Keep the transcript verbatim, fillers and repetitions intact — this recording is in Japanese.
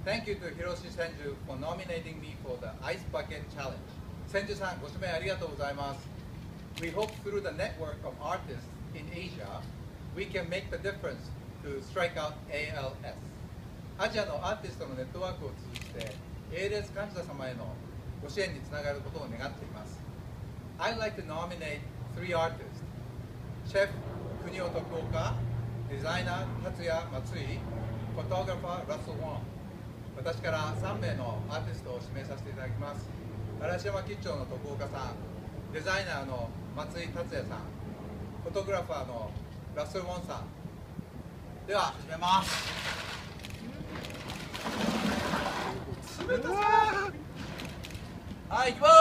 Thank you to Hiroshi Senju for nominating me for the Ice Bucket Challenge. Senju さん、ご指名ありがとうございます。We hope through the network of artists in Asia, we can make the difference to strike out A L S. アジアのアーティストのネットワークを通じて エーエルエス 患者様へのご支援につながることを願っています。I'd like to nominate three artists: Chef Kunio Tokuoka, Designer Tatsuya Matsui, Photographer Russell Wong. 私からさん名のアーティストを指名させていただきます。嵐山吉兆の徳岡さん、デザイナーの松井達也さん、フォトグラファーのラッセル・ウォンさん。では始めます。冷たさ。はい、行きます。